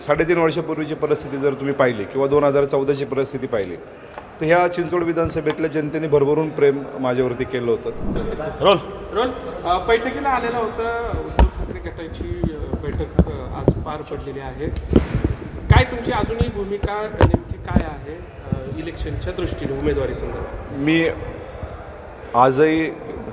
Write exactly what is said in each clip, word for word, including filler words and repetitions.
साडेतीन वर्षापूर्वीची परिस्थिती जर तुम्ही पाहिली किंवा दोन हजार चौदाची परिस्थिती पाहिली तर ह्या चिंचवड विधानसभेतल्या जनतेने भरभरून प्रेम माझ्यावरती केलं होतं. रोल रोल बैठकीला आलेला होता उद्धव ठाकरे गटाची बैठक आज पार पडलेली आहे. काय तुमची अजूनही भूमिका नेमकी काय आहे इलेक्शनच्या दृष्टीने उमेदवारी संदर्भात? मी आजही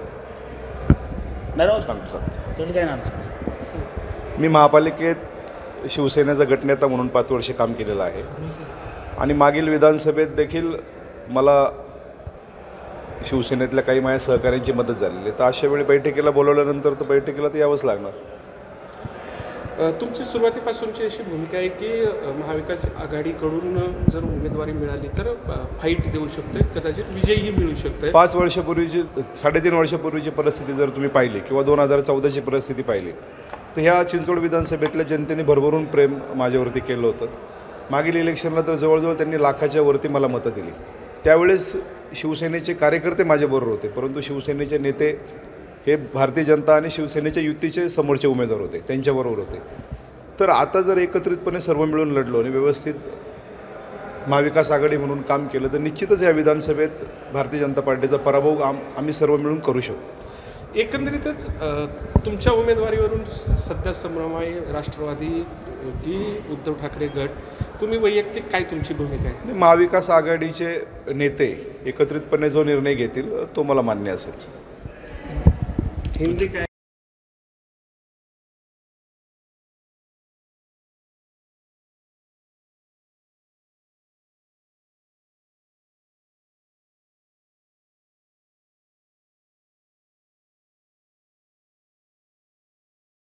नाही सांगतो सर तसं काय नाही. मी महापालिकेत शिवसेनेचा गटनेता म्हणून पाच वर्षे काम केलेलं आहे आणि मागील विधानसभेत देखील मला शिवसेनेतल्या काही माझ्या सहकाऱ्यांची मदत झालेली आहे. तर अशा वेळी बैठकीला बोलवल्यानंतर तर बैठकीला तर यावंच लागणार. तुमची सुरुवातीपासूनची अशी भूमिका आहे की महाविकास आघाडीकडून जर उमेदवारी मिळाली तर फाईट देऊ शकते, कदाचित विजयही मिळू शकते. पाच वर्षापूर्वीची साडेतीन वर्षापूर्वीची परिस्थिती जर तुम्ही पाहिली किंवा दोन हजार चौदाची परिस्थिती पाहिली तर ह्या चिंचवड विधानसभेतल्या जनतेने भरभरून प्रेम माझ्यावरती केलं होतं. मागील इलेक्शनला तर जवळजवळ त्यांनी लाखाच्या वरती मला मतं दिली. त्यावेळेस शिवसेनेचे कार्यकर्ते माझ्याबरोबर होते, परंतु शिवसेनेचे नेते हे भारतीय जनता आणि शिवसेनेच्या युतीचे समोरचे उमेदवार होते, त्यांच्याबरोबर होते. तर आता जर एकत्रितपणे सर्व मिळून लढलो आणि व्यवस्थित महाविकास आघाडी म्हणून काम केलं तर निश्चितच या विधानसभेत भारतीय जनता पार्टीचा पराभव आम आम्ही सर्व मिळून करू शकतो. एकंदरीतच तुमच्या उमेदवारीवरून सध्या संभ्रम आहे राष्ट्रवादी की उद्धव ठाकरे गट, तुम्ही वैयक्तिक काय तुमची भूमिका आहे? महाविकास आघाडीचे नेते एकत्रितपणे जो निर्णय घेतील तो मला मान्य असेल. हिंदी काय